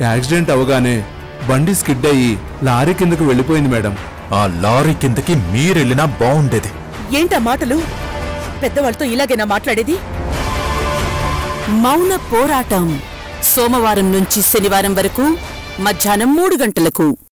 Accident అవగానే బండి skid అయ్యి లారీ కిందకు వెళ్ళిపోయింది మేడం. ఆ లారీ కిందకి మీరెళ్ళినా బాగుండేది. ఏంటా మాటలు? పెద్దవాళ్ళతో ఇలాగేనా మాట్లాడేది? మౌన పోరాటం సోమవారం నుంచి శనివారం వరకు మధ్యాహ్నం 3 గంటలకు.